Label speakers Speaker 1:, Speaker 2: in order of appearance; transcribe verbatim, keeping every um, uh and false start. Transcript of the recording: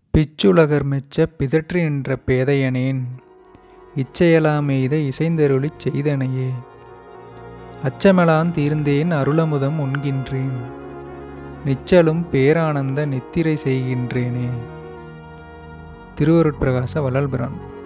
Speaker 1: பிச்சுலகர் மெச்சப் பிதற்றி நின்ற பேதையனேன் இச்செயலாமெய்த இசைந்தருளிச் செய்தனையே. அச்சமெலாந் தீர்ந்தேன் அருளமுதம் உண்கின்றேன் நிச்சலும் பேரானந்த நித்திரை செய்கின்றேனே. திருவருட்பிரகாச வள்ளல் பிரான்.